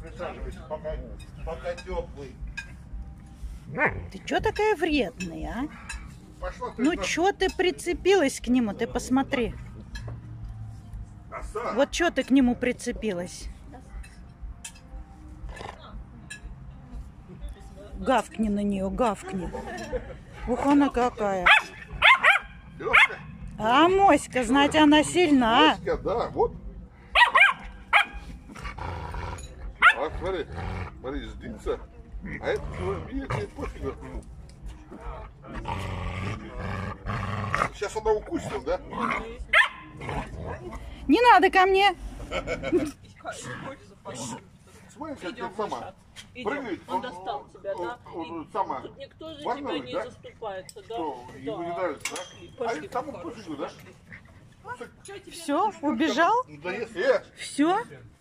Присаживайся, пока теплый. Ты чё такая вредная, а? Пошла ты. Ну чё ты прицепилась к нему? Ты посмотри. Оса. Вот чё ты к нему прицепилась? Гавкни на нее, гавкни. Ух, она какая. Лёшка. А моська, знать, она сильна. Моська, да, вот. А смотри, смотри, ждится. А это, видите, пофигу. Сейчас она укусит, да? Не надо ко мне. Смотри, как Идем, ты сама. Маша, идем. Прыгает, Он достал тебя, да? он И сама. тут никто за Важно тебя ведь, не да? заступается, да? Что, ему не Да. нравится, да? Пошли, А пошли, это тому хорошо, пофигу, да? пошли. Все, убежал? Надоест. Все?